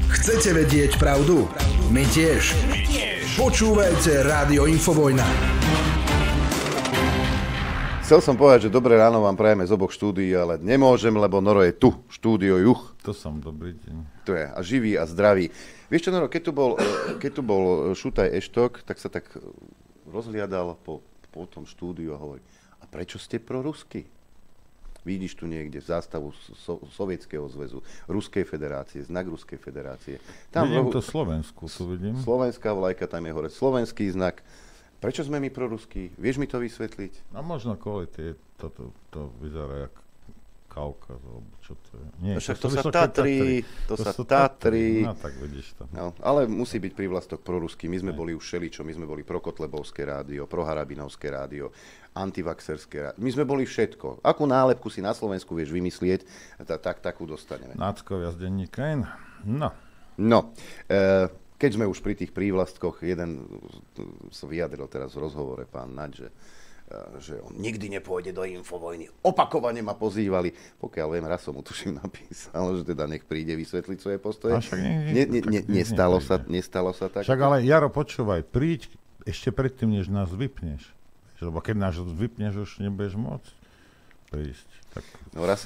Chcete vedieť pravdu? My tiež. Počúvajte Rádio Infovojna. Chcel som povedať, že dobré ráno vám prajeme z oboch štúdií, ale nemôžem, lebo Noro je tu, štúdio Juch. To som, dobrý deň. To je, a živý a zdravý. Vieš čo, Noro, keď tu bol Šutaj Eštok, tak sa tak rozhliadal po tom štúdiu a hovorí, a prečo ste proruskí? Vidíš tu niekde zástavu Sovietskeho zväzu, Ruskej federácie, znak Ruskej federácie. Tam vidím to Slovensku, tu vidím. Slovenská vlajka, tam je hore slovenský znak. Prečo sme my proruskí? Vieš mi to vysvetliť? A možno kvôli to vyzerá jak Kaukaz, alebo čo to je. Nie, to sa Tatry. No tak vidíš to. No, ale musí byť prívlastok proruský. My sme boli už všeličo, my sme boli prokotlebovské rádio, proharabinovské rádio, antivaxerské rádio. My sme boli všetko. Akú nálepku si na Slovensku vieš vymyslieť, takú dostaneme. Náckovia z denníka N. No. Keď sme už pri tých prívlastkoch, jeden sa vyjadril teraz v rozhovore, pán Naď, že on nikdy nepôjde do Infovojny. Opakovane ma pozývali. Pokiaľ viem, raz som mu tuším napísal, že teda nech príde vysvetliť svoje postoje. Nestalo sa tak. Však ale Jaro, počúvaj, príď ešte predtým, než nás vypneš. Lebo keď nás vypneš, už nebudeš môcť prísť. Tak no raz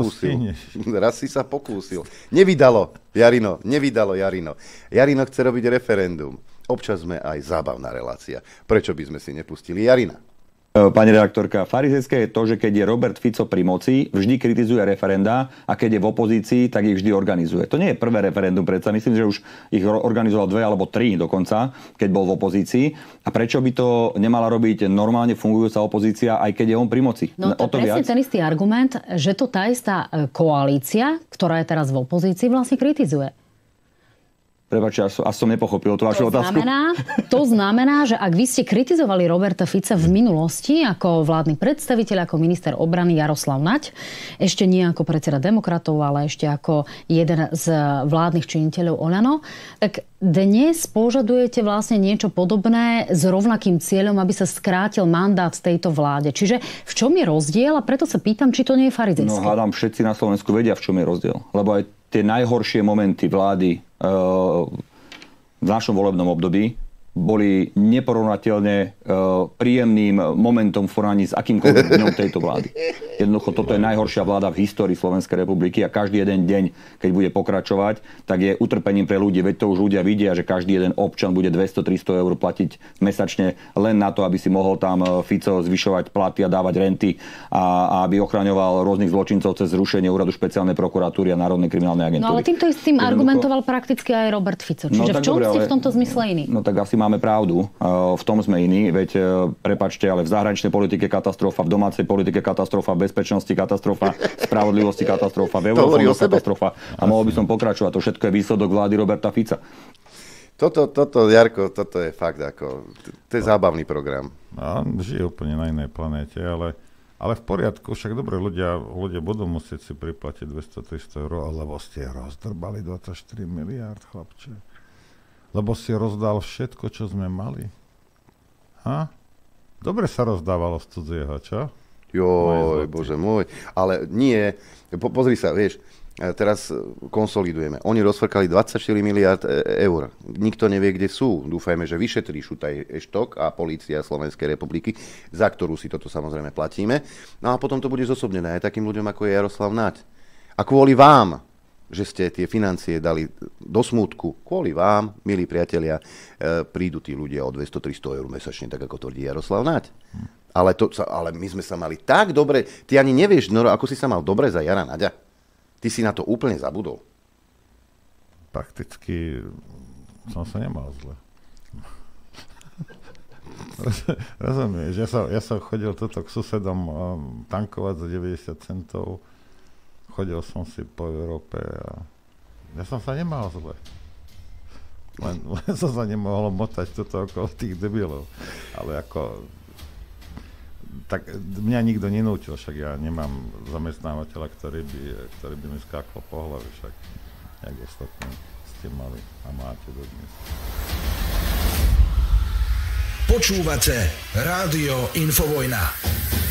si sa pokúsil. Nevydalo, Jarino. Jarino chce robiť referendum. Občas sme aj zábavná relácia. Prečo by sme si nepustili Jarina? Pani redaktorka, farizejské je to, že keď je Robert Fico pri moci, vždy kritizuje referendá a keď je v opozícii, tak ich vždy organizuje. To nie je prvé referendum, predsa myslím, že už ich organizoval 2 alebo 3 dokonca, keď bol v opozícii. A prečo by to nemala robiť normálne fungujúca opozícia, aj keď je on pri moci? No to presne ten istý argument, že to tá istá koalícia, ktorá je teraz v opozícii, vlastne kritizuje. Prepáčte, som nepochopil tú vašu otázku. To znamená, že ak vy ste kritizovali Roberta Fica v minulosti ako vládny predstaviteľ, ako minister obrany Jaroslav Naď, ešte nie ako predseda demokratov, ale ešte ako jeden z vládnych činiteľov Oľano, tak dnes požadujete vlastne niečo podobné s rovnakým cieľom, aby sa skrátil mandát tejto vláde. Čiže v čom je rozdiel? A preto sa pýtam, či to nie je farizejské. No hádam, všetci na Slovensku vedia, v čom je rozdiel. Lebo aj tie najhoršie momenty vlády v našom volebnom období boli neporovnateľne príjemným momentom v porovnaní s akýmkoľvek dňom tejto vlády. Jednoducho, toto je najhoršia vláda v histórii Slovenskej republiky a každý jeden deň, keď bude pokračovať, tak je utrpením pre ľudí. Veď to už ľudia vidia, že každý jeden občan bude 200-300 eur platiť mesačne len na to, aby si mohol tam Fico zvyšovať platy a dávať renty a aby ochraňoval rôznych zločincov cez zrušenie úradu špeciálnej prokuratúry a Národnej kriminálnej agentúry. No ale týmto istým argumentoval prakticky aj Robert Fico. Čiže v čom ste v tomto zmysle iní? No tak asi máme pravdu, v tom sme iní, veď prepáčte, ale v zahraničnej politike katastrofa, v domácej politike katastrofa, v bezpečnosti katastrofa, v spravodlivosti katastrofa, v eurofondoch katastrofa a mohol by som pokračovať. To všetko je výsledok vlády Roberta Fica. Jarko, toto je fakt ako, to je zábavný program. No, žije úplne na inej planéte, ale v poriadku, však dobre, ľudia budú musieť si priplatiť 200-300 eur, lebo ste rozdrbali 24 miliárd, chlapče. Lebo si rozdal všetko, čo sme mali. Dobre sa rozdávalo z cudzieho, čo? Joj, bože môj. Ale nie. Pozri sa, vieš, teraz konsolidujeme. Oni rozfrkali 24 miliard eur. Nikto nevie, kde sú. Dúfajme, že vyšetrí Šutaj Eštok a polícia Slovenskej republiky, za ktorú si toto samozrejme platíme. No a potom to bude zosobnené aj takým ľuďom, ako je Jaroslav Naď. A kvôli vám, že ste tie financie dali do smútku, kvôli vám, milí priatelia, prídu tí ľudia o 200-300 eur mesačne, tak ako tvrdí Jaroslav Naď. Ale my sme sa mali tak dobre, ty ani nevieš, Noro, ako si sa mal dobre za Jara Naďa. Ty si na to úplne zabudol. Prakticky som sa nemal zle. Rozumieš, ja som chodil toto k susedom tankovať za 90 centov. Chodil som si po Európe a ja som sa nemal zle. Len som sa nemohol motať toto okolo tých debilov. Ale ako... Tak mňa nikto nenútil, však ja nemám zamestnávateľa, ktorý by mi skákol po hlave, však jak ostatní ste mali a máte dodnes. Počúvate Rádio Infovojna.